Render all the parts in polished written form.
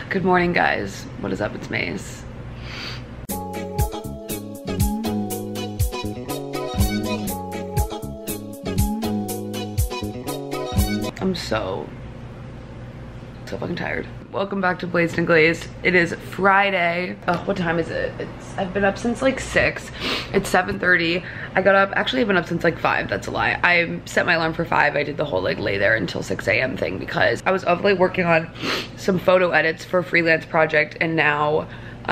Good morning, guys. What is up? It's Mace. I'm so fucking tired. Welcome back to Blazed and Glazed. It is Friday. Oh, what time is it? I've been up since like 6. It's 7:30. I got up, actually I've been up since like 5, that's a lie. I set my alarm for 5. I did the whole like lay there until 6 a.m. thing because I was of late working on some photo edits for a freelance project, and now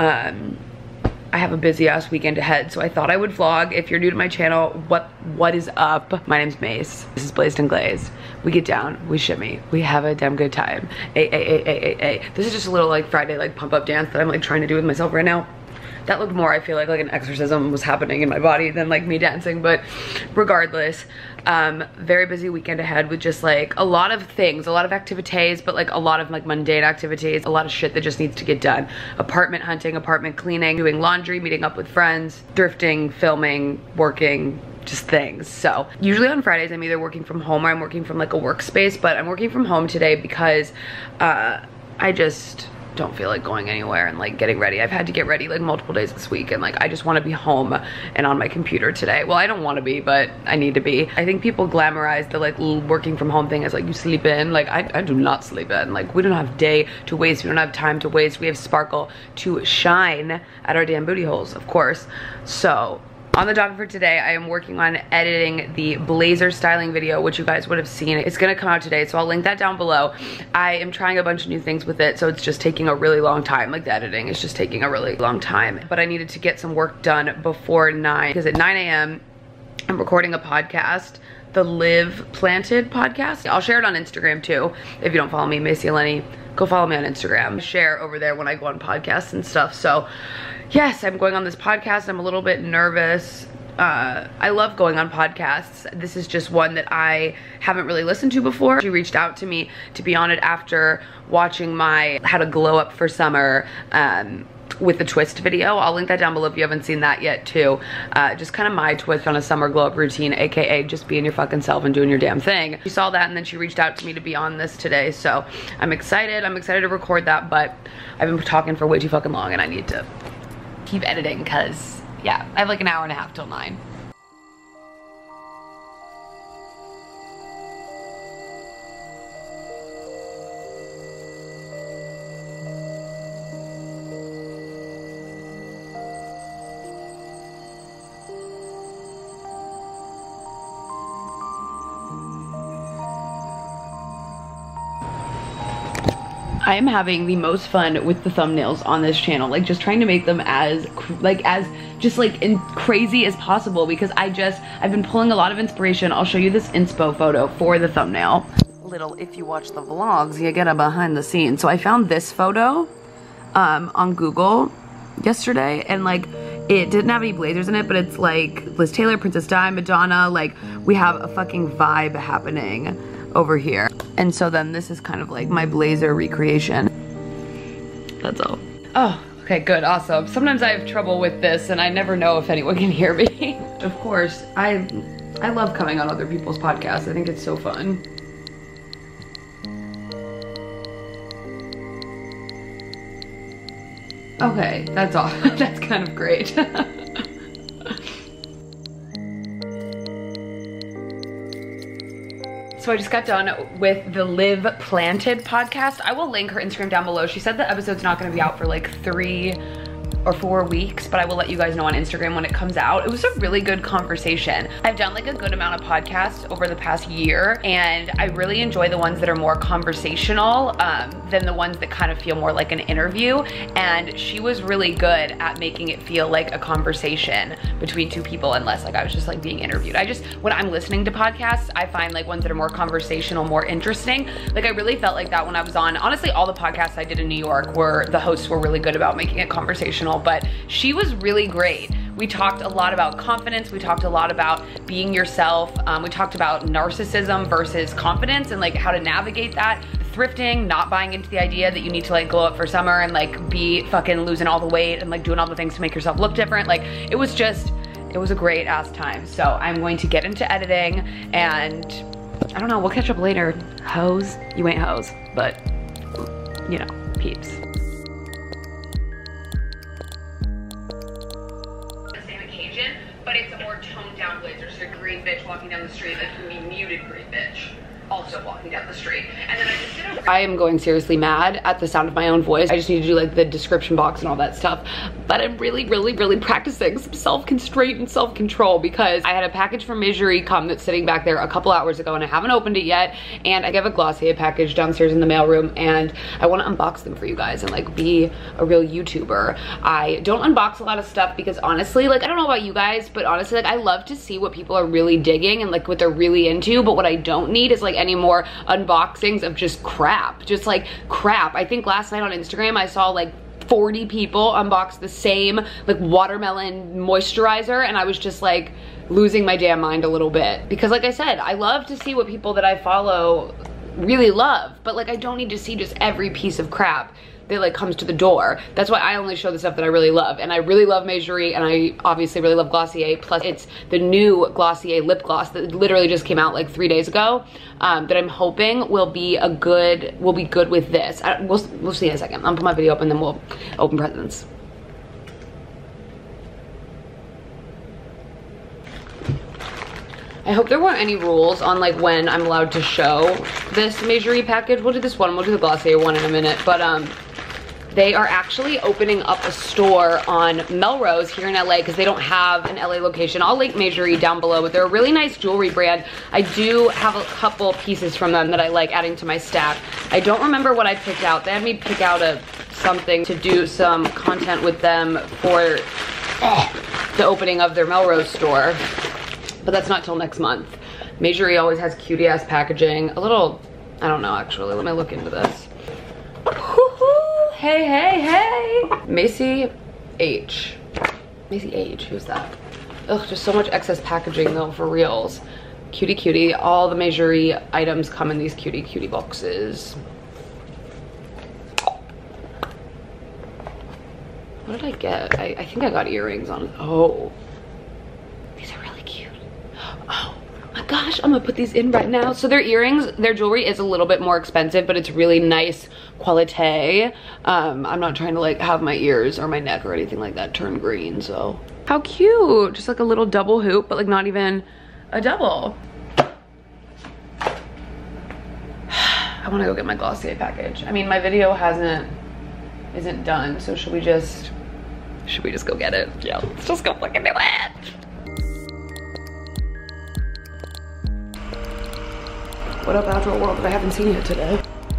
I have a busy ass weekend ahead, so I thought I would vlog. If you're new to my channel, what is up? My name's Mace. This is Blazed and Glazed. We get down, we shimmy, we have a damn good time. This is just a little like Friday like pump up dance that I'm like trying to do with myself right now. That looked more, I feel like an exorcism was happening in my body than like me dancing, but regardless, very busy weekend ahead with just like a lot of things, a lot of activities, but like a lot of like mundane activities, a lot of shit that just needs to get done. Apartment hunting, apartment cleaning, doing laundry, meeting up with friends, thrifting, filming, working, just things. So usually on Fridays I'm either working from home or I'm working from like a workspace, but I'm working from home today because I just don't feel like going anywhere and like getting ready. I've had to get ready like multiple days this week, and like I just want to be home and on my computer today. Well, I don't want to be, but I need to be. I think people glamorize the like working from home thing as like you sleep in. Like I do not sleep in. Like we don't have day to waste, we don't have time to waste, we have sparkle to shine at our damn booty holes, of course. So on the docket for today, I am working on editing the blazer styling video, which you guys would have seen. It's gonna come out today, so I'll link that down below. I am trying a bunch of new things with it, so it's just taking a really long time. Like the editing is just taking a really long time. But I needed to get some work done before 9, because at 9 a.m. I'm recording a podcast, the Live Planted podcast. I'll share it on Instagram too. If you don't follow me, Macy Eleni, go follow me on Instagram. Share over there when I go on podcasts and stuff. So yes, I'm going on this podcast. I'm a little bit nervous. I love going on podcasts. This is just one that I haven't really listened to before. She reached out to me to be on it after watching my How to Glow Up for Summer with the twist video. I'll link that down below if you haven't seen that yet too. Just kind of my twist on a summer glow up routine, aka just being your fucking self and doing your damn thing. She saw that and then she reached out to me to be on this today, so I'm excited. I'm excited to record that, but I've been talking for way too fucking long and I need to keep editing because, yeah, I have like an hour and a half till 9. I am having the most fun with the thumbnails on this channel, like just trying to make them as crazy as possible, because I've been pulling a lot of inspiration. I'll show you this inspo photo for the thumbnail. If you watch the vlogs, you get a behind the scenes. So I found this photo on Google yesterday, and like it didn't have any blazers in it, but it's like Liz Taylor, Princess Di, Madonna, like we have a fucking vibe happening over here. And so then this is kind of like my blazer recreation. That's all. Oh, okay, good, awesome. Sometimes I have trouble with this and I never know if anyone can hear me. Of course, I love coming on other people's podcasts. I think it's so fun. Okay, that's all. That's kind of great. So I just got done with the Live Planted podcast. I will link her Instagram down below. She said the episode's not gonna be out for like 3 or 4 weeks, but I will let you guys know on Instagram when it comes out. It was a really good conversation. I've done like a good amount of podcasts over the past year, and I really enjoy the ones that are more conversational than the ones that kind of feel more like an interview. And she was really good at making it feel like a conversation between two people and less like I was just like being interviewed. When I'm listening to podcasts, I find like ones that are more conversational, more interesting. Like I really felt like that when I was on, honestly, all the podcasts I did in New York the hosts were really good about making it conversational, but she was really great. We talked a lot about confidence. We talked a lot about being yourself. We talked about narcissism versus confidence and like how to navigate that. Thrifting, not buying into the idea that you need to like glow up for summer and like be fucking losing all the weight and like doing all the things to make yourself look different. Like it was a great ass time. So I'm going to get into editing and I don't know, we'll catch up later. Hoes, you ain't hoes, but you know, peeps. green bitch walking down the street that can be muted green bitch also walking down the street. And then I just did I am going seriously mad at the sound of my own voice. I just need to do like the description box and all that stuff. But I'm really practicing some self-constraint and self-control because I had a package from Macy come that's sitting back there a couple hours ago and I haven't opened it yet. And I have a glossier package downstairs in the mailroom and I want to unbox them for you guys and like be a real YouTuber. I don't unbox a lot of stuff because honestly, like I don't know about you guys, but honestly, like I love to see what people are really digging and like what they're really into. But what I don't need is like any more unboxings of just crap, just like crap. I think last night on Instagram I saw like 40 people unbox the same like watermelon moisturizer and I was just like losing my damn mind a little bit because like I said, I love to see what people that I follow really love, but like I don't need to see just every piece of crap that like comes to the door. That's why I only show the stuff that I really love, and I really love Macy and I obviously really love Glossier, plus it's the new Glossier lip gloss that literally just came out like 3 days ago that I'm hoping will be good with this. We'll see in a second. I'll put my video up and then we'll open presents. I hope there weren't any rules on like when I'm allowed to show this Macy package. We'll do this one, we'll do the Glossier one in a minute, but they are actually opening up a store on Melrose here in LA because they don't have an LA location. I'll link Macy down below, but they're a really nice jewelry brand. I do have a couple pieces from them that I like adding to my stack. I don't remember what I picked out. They had me pick out something to do some content with them for the opening of their Melrose store, but that's not till next month. Macy always has cutie ass packaging. A little, I don't know actually, let me look into this. Hey. Macy H. Macy H, who's that? Ugh, just so much excess packaging though, for reals. Cutie. All the Macy items come in these cutie boxes. What did I get? I think I got earrings on. Oh, these are really cute. Oh my gosh, I'm gonna put these in right now. So their earrings, their jewelry is a little bit more expensive, but it's really nice quality. I'm not trying to like have my ears or my neck or anything like that turn green, so. How cute, just like a little double hoop, but like not even a double. I wanna go get my Glossier package. I mean, my video isn't done, so should we just go get it? Yeah, let's just go fucking do it. What up, Outdoor World, that I haven't seen yet today?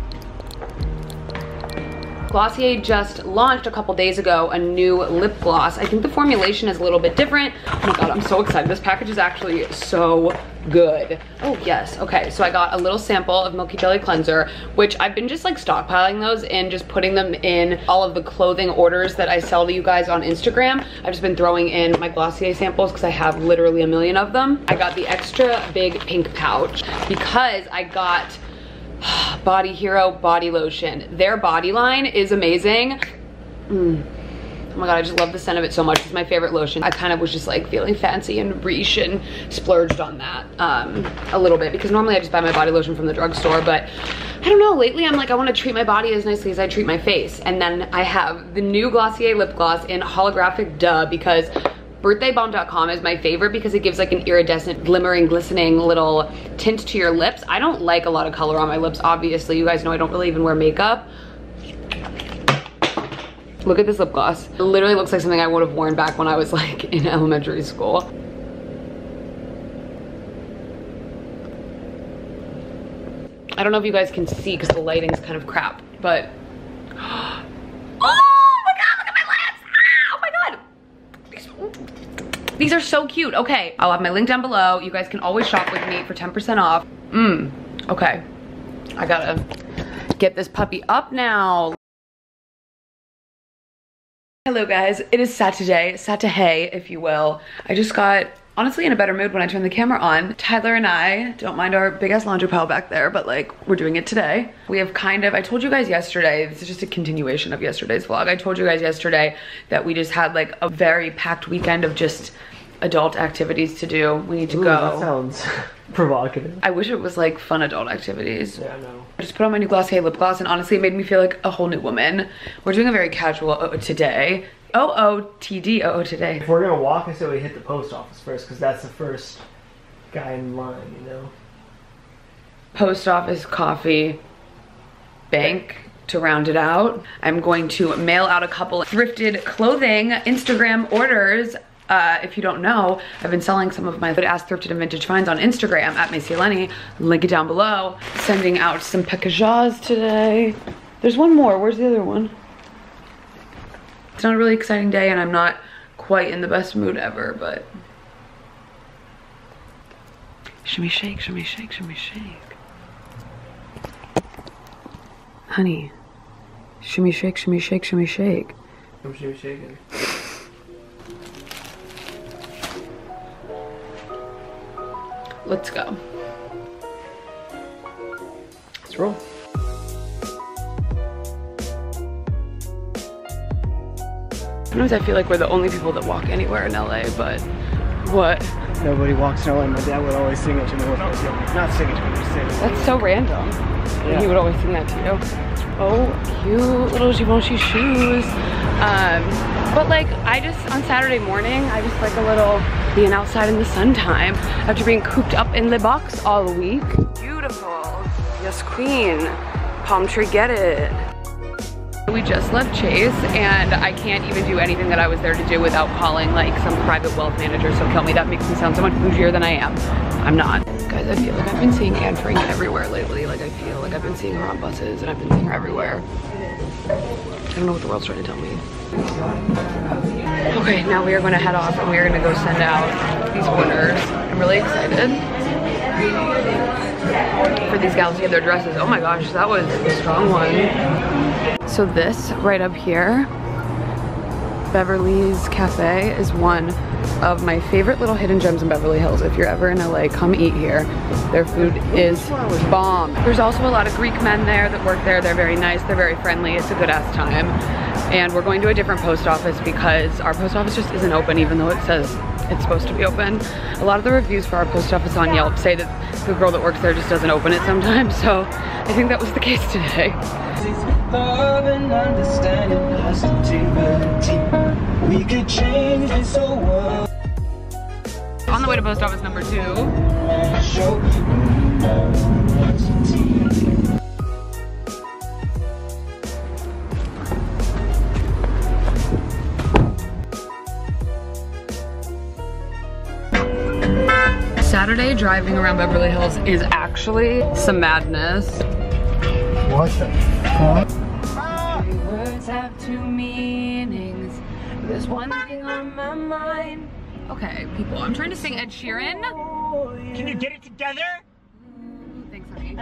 Glossier just launched a couple days ago a new lip gloss. I think the formulation is a little bit different. Oh my god, I'm so excited. This package is actually so good. Oh yes, okay, so I got a little sample of Milky Jelly Cleanser, which I've been just like stockpiling those and just putting them in all of the clothing orders that I sell to you guys on Instagram. I've just been throwing in my Glossier samples because I have literally a million of them. I got the extra big pink pouch because I got Body Hero body lotion. Their body line is amazing. Oh my god, I just love the scent of it so much. It's my favorite lotion. I kind of was just like feeling fancy and riche and splurged on that a little bit because normally I just buy my body lotion from the drugstore, but I don't know, lately I'm like I want to treat my body as nicely as I treat my face. And then I have the new Glossier lip gloss in holographic duh because birthdaybalm.com is my favorite because it gives like an iridescent, glimmering, glistening little tint to your lips. I don't like a lot of color on my lips, obviously. You guys know I don't really even wear makeup. Look at this lip gloss. It literally looks like something I would have worn back when I was like in elementary school. I don't know if you guys can see because the lighting's kind of crap, but oh my god, look at my lips! Oh my god! These are so cute. Okay, I'll have my link down below. You guys can always shop with me for 10% off. Okay. I gotta get this puppy up now. Hello guys, it is Saturday, if you will. I just got honestly in a better mood when I turned the camera on. Tyler and I, don't mind our big ass laundry pile back there, but like we're doing it today. We have I told you guys yesterday, this is just a continuation of yesterday's vlog. I told you guys yesterday that we just had like a very packed weekend of just adult activities to do. We need to go. That sounds provocative. I wish it was like fun adult activities. Yeah, I know. I just put on my new Glossier lip gloss and honestly it made me feel like a whole new woman. We're doing a very casual today. OOTD today. If we're gonna walk, I say we hit the post office first because that's the first guy in line, you know? Post office, coffee, bank to round it out. I'm going to mail out a couple thrifted clothing Instagram orders. If you don't know, I've been selling some of my ass thrifted and vintage finds on Instagram at Macy Eleni. Link it down below. Sending out some packages today. There's one more. Where's the other one? It's not a really exciting day and I'm not quite in the best mood ever, but shimmy shake, shimmy shake, shimmy shake. Honey, shimmy shake, shimmy shake, shimmy shake. I'm shimmy shaking. Let's go. Let's roll. Sometimes I feel like we're the only people that walk anywhere in LA, but what? Nobody walks in LA. My dad would always sing it to me when I was young. Not sing it to me, just sing it. That's so random. Yeah. He would always sing that to you. Oh, cute little Givenchy shoes. But like, I just, on Saturday morning, I just like a little being outside in the sun time after being cooped up in the box all week. Beautiful. Yes, queen. Palm tree, get it. We just left Chase and I can't even do anything that I was there to do without calling like some private wealth manager, so kill me. That makes me sound so much bougier than I am. I'm not. Guys, I feel like I've been seeing Anne Frank everywhere lately. Like I feel like I've been seeing her on buses and I've been seeing her everywhere. I don't know what the world's trying to tell me. Okay, now we are gonna head off and we are gonna go send out these orders. I'm really excited for these gals to get their dresses. Oh my gosh, that was a strong one. So this right up here, Beverly's Cafe, is one of my favorite little hidden gems in Beverly Hills. If you're ever in LA, come eat here. Their food is bomb. There's also a lot of Greek men there that work there. They're very nice, they're very friendly. It's a good ass time. And we're going to a different post office because our post office just isn't open even though it says it's supposed to be open. A lot of the reviews for our post office on Yelp say that the girl that works there just doesn't open it sometimes. So I think that was the case today. Love and understanding positivity. We could change this whole world. On the way to post office number 2. Show positivity. Saturday driving around Beverly Hills is actually some madness. What the fuck? Words have two meanings. There's one thing on my mind. Okay, people, I'm trying to sing Ed Sheeran. Can you get it together? Thanks, honey.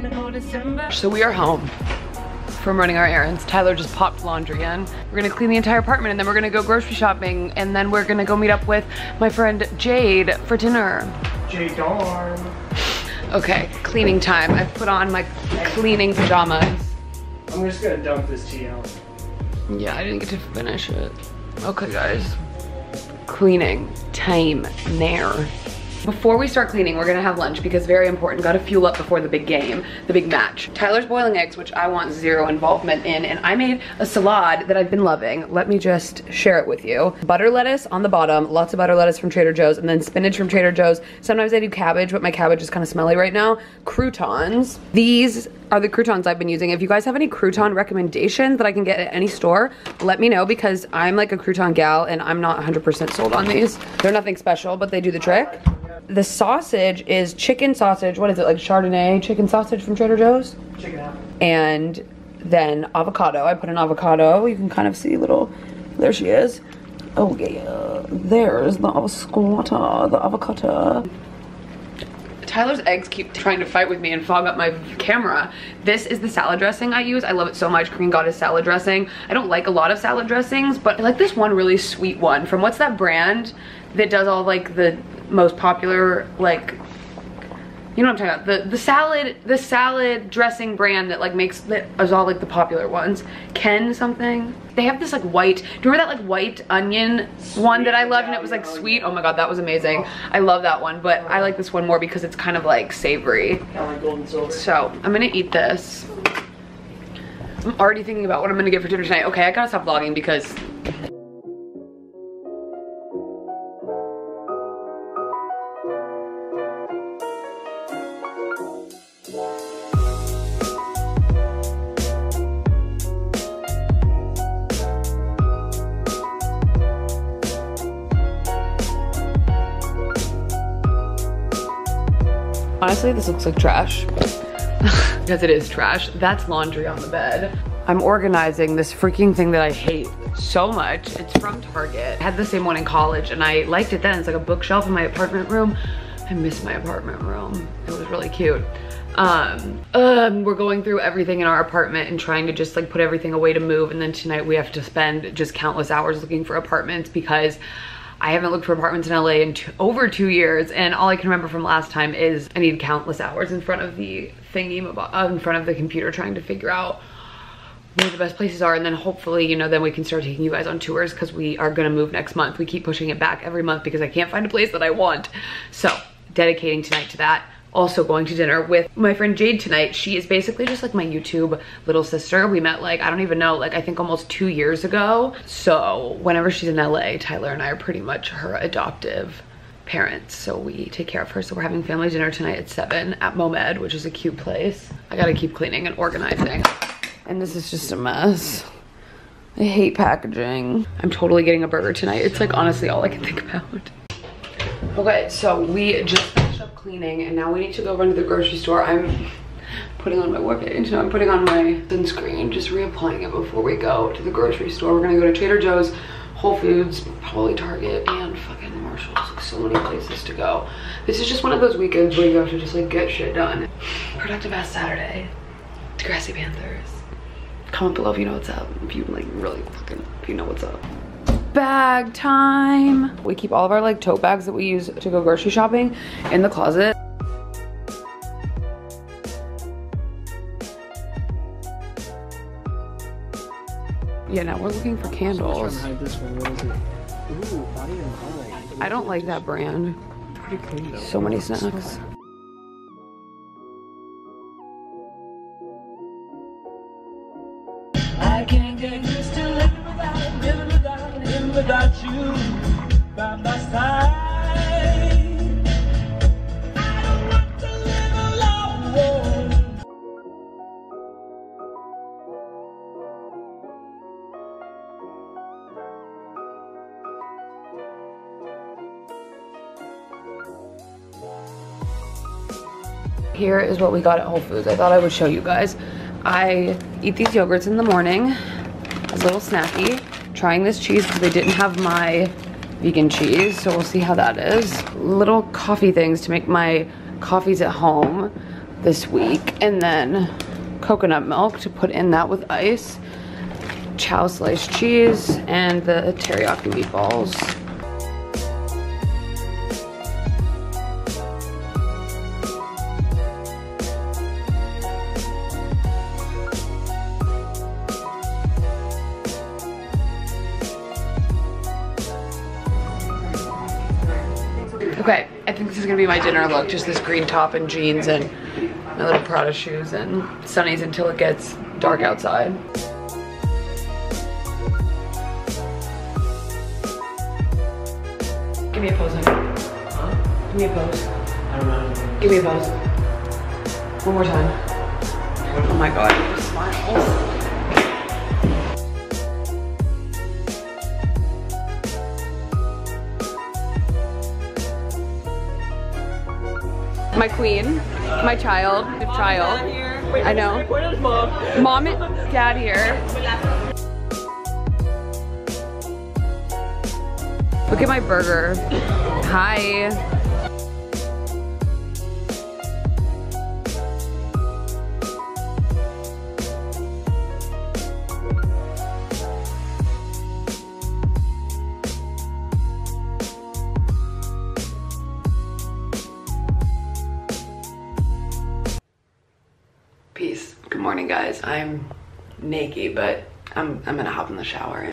So we are home from running our errands. Tyler just popped laundry in. We're gonna clean the entire apartment and then we're gonna go grocery shopping and then we're gonna go meet up with my friend Jade for dinner. Jade Darn. Okay, cleaning time. I've put on my cleaning pajamas. I'm just gonna dump this tea out. Yeah, I didn't get to finish it. Okay, guys. Cleaning time now. Before we start cleaning, we're gonna have lunch because very important. Gotta fuel up before the big game, the big match. Tyler's boiling eggs, which I want zero involvement in, and I made a salad that I've been loving. Let me just share it with you. Butter lettuce on the bottom, lots of butter lettuce from Trader Joe's, and then spinach from Trader Joe's. Sometimes I do cabbage, but my cabbage is kind of smelly right now. Croutons. These are the croutons I've been using. If you guys have any crouton recommendations that I can get at any store, let me know because I'm like a crouton gal and I'm not 100% sold on these. They're nothing special, but they do the trick. The sausage is chicken sausage. What is it, like Chardonnay chicken sausage from Trader Joe's? Chicken out. And then avocado. I put an avocado. You can kind of see little, there she is. Oh yeah, there's the avocado. Tyler's eggs keep trying to fight with me and fog up my camera. This is the salad dressing I use. I love it so much, Green Goddess salad dressing. I don't like a lot of salad dressings, but I like this one really sweet one from what's that brand that does all like the most popular, like, you know what I'm talking about, the salad dressing brand that like makes, that is all like the popular ones. Ken something. They have this like white, do you remember that like white onion one that I loved and it was like sweet? Oh my god, that was amazing. I love that one, but I like this one more because it's kind of like savory. So I'm gonna eat this. I'm already thinking about what I'm gonna get for dinner tonight. Okay, I gotta stop vlogging because Honestly, this looks like trash. Because it is trash. That's laundry on the bed. I'm organizing this freaking thing that I hate so much. It's from Target. I had the same one in college and I liked it then. It's like a bookshelf in my apartment room. I miss my apartment room. It was really cute. We're going through everything in our apartment and trying to just like put everything away to move, and then tonight we have to spend just countless hours looking for apartments because I haven't looked for apartments in LA in over 2 years, and all I can remember from last time is I need countless hours in front of the thingy, in front of the computer, trying to figure out where the best places are, and then hopefully, you know, then we can start taking you guys on tours because we are gonna move next month. We keep pushing it back every month because I can't find a place that I want. So dedicating tonight to that. Also going to dinner with my friend Jade tonight. She is basically just like my YouTube little sister. We met like, I don't even know, like I think almost 2 years ago. So whenever she's in LA, Tyler and I are pretty much her adoptive parents. So we take care of her. So we're having family dinner tonight at 7 at Momed, which is a cute place. I gotta keep cleaning and organizing. And this is just a mess. I hate packaging. I'm totally getting a burger tonight. It's like honestly all I can think about. Okay, so we just finished up cleaning and now we need to go run to the grocery store. I'm putting on my work page. No, I'm putting on my sunscreen, just reapplying it before we go to the grocery store. We're gonna go to Trader Joe's, Whole Foods, probably Target, and fucking Marshalls. Like so many places to go. This is just one of those weekends where you have to just like get shit done. Productive ass Saturday. Grassy Panthers. Comment below if you know what's up. If you like really fucking, if you know what's up. Bag time. We keep all of our like tote bags that we use to go grocery shopping in the closet. Yeah, now we're looking for candles. I'm trying to hide this one. What is it? Ooh, Body and High. I don't like that brand. It's pretty clean though. So many snacks. I can't get used to living without you by my side. I don't want to live alone. Here is what we got at Whole Foods. I thought I would show you guys. I eat these yogurts in the morning as a little snacky. Trying this cheese because they didn't have my vegan cheese, so we'll see how that is. Little coffee things to make my coffees at home this week, and then coconut milk to put in that with ice, chow sliced cheese, and the teriyaki meatballs. Okay, I think this is gonna be my dinner look. Just this green top and jeans and my little Prada shoes and sunnies until it gets dark outside. Give me a pose, honey. Huh? Give me a pose. I don't know. Give me a pose. One more time. Oh my god, those smiles. My queen, my child. I know. Mom and dad here. Look at my burger. Hi. Peace. Good morning, guys. I'm naked, but I'm gonna hop in the shower.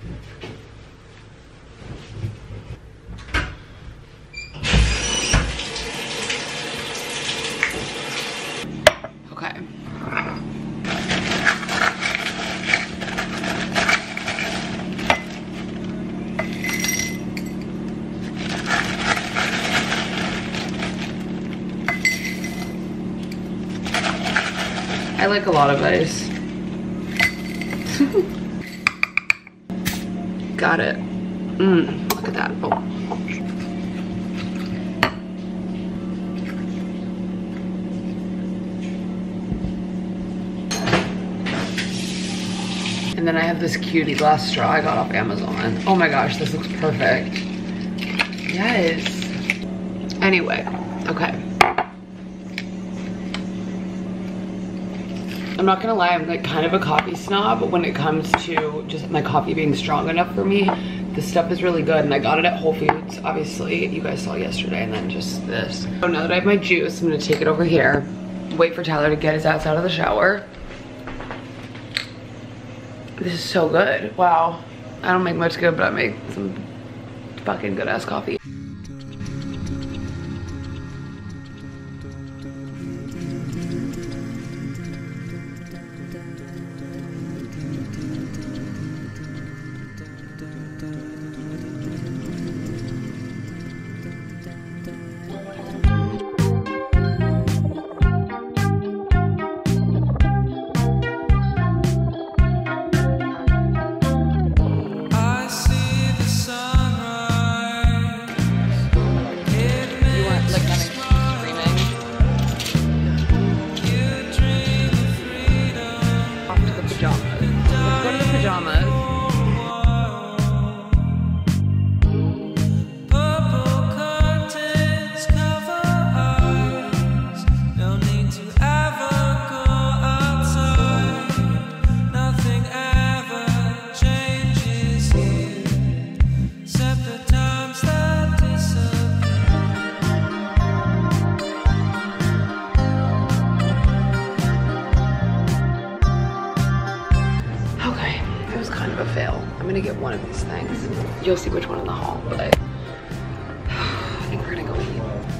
Okay. I like a lot of ice. Got it. Look at that. Oh. And then I have this cutie glass straw I got off Amazon. Oh my gosh, this looks perfect. Yes. Anyway, okay. I'm not gonna lie, I'm like kind of a coffee snob when it comes to just my coffee being strong enough for me. This stuff is really good, and I got it at Whole Foods, obviously, you guys saw yesterday, and then just this. So now that I have my juice, I'm gonna take it over here, wait for Tyler to get his ass out of the shower. This is so good, wow. I don't make much good, but I make some fucking good ass coffee. I'm gonna get one of these things. You'll see which one in the haul, but I think we're gonna go eat.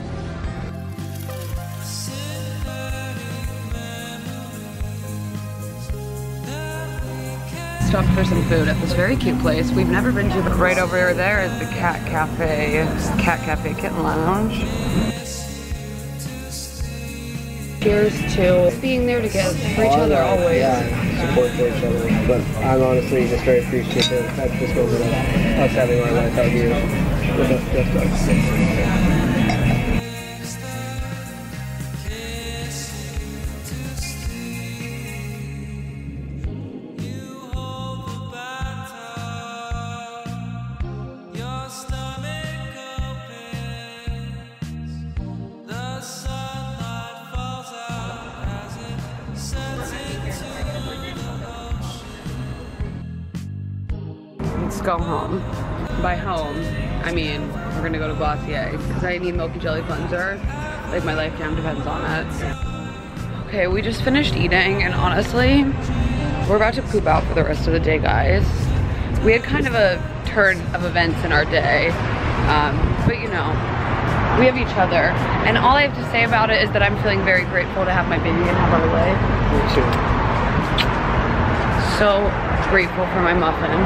Stopped for some food at this very cute place we've never been to, but right over there is the Cat Cafe Kitten Lounge. Cheers to being there together for each other always. Yeah, support for each other. But I'm honestly just very appreciative at this moment of us having our life out here with us, just us. Let's go home. By home, I mean we're gonna go to Glossier because I need Milky Jelly cleanser. Like my lifetime depends on it. Okay, we just finished eating, and honestly, we're about to poop out for the rest of the day, guys. We had kind of a turn of events in our day, but you know, we have each other. And all I have to say about it is that I'm feeling very grateful to have my baby and have our life. Me too. So grateful for my muffin.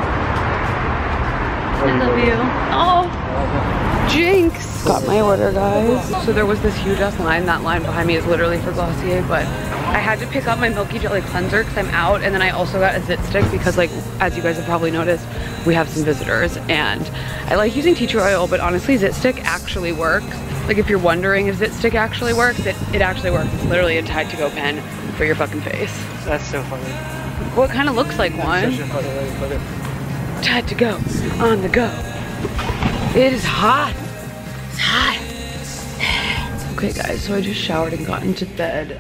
I love you. Oh, jinx. Got my order, guys. So there was this huge ass line. That line behind me is literally for Glossier, but I had to pick up my Milky Jelly cleanser because I'm out, and then I also got a zit stick because, like, as you guys have probably noticed, we have some visitors, and I like using tea tree oil, but honestly, zit stick actually works. Like, if you're wondering if zit stick actually works, it actually works. It's literally a Tide-to-Go pen for your fucking face. That's so funny. Well, it kind of looks like one. Such a funny way to put it. Tide-to-Go, on the go. It is hot. It's hot. Okay, guys, so I just showered and got into bed.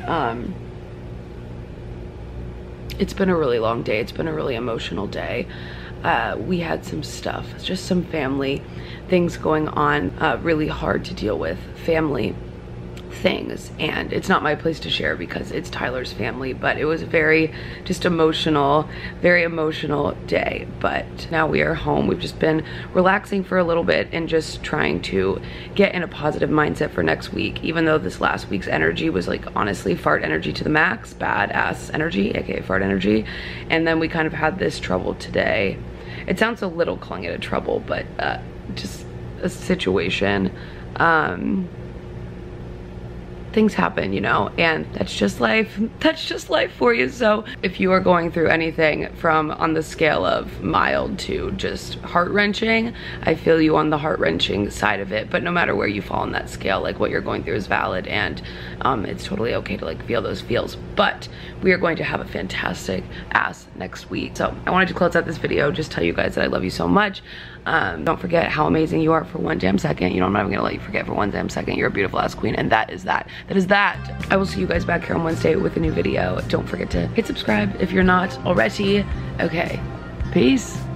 It's been a really long day. It's been a really emotional day. We had some stuff, just some family things going on, really hard to deal with family things, and it's not my place to share because it's Tyler's family, but it was very just emotional, very emotional day. But now we are home. We've just been relaxing for a little bit and just trying to get in a positive mindset for next week, even though this last week's energy was like honestly fart energy to the max, badass energy, aka fart energy. And then we kind of had this trouble today. It sounds a little clungy to trouble, but things happen, you know, and that's just life. That's just life for you. So if you are going through anything from on the scale of mild to just heart-wrenching, I feel you on the heart-wrenching side of it. But no matter where you fall on that scale, like what you're going through is valid, and it's totally okay to like feel those feels. But we are going to have a fantastic ass next week. So I wanted to close out this video, just tell you guys that I love you so much. Don't forget how amazing you are for one damn second. You know, I'm not even gonna let you forget for one damn second. You're a beautiful ass queen, and that is that. That is that. I will see you guys back here on Wednesday with a new video. Don't forget to hit subscribe if you're not already. Okay, peace.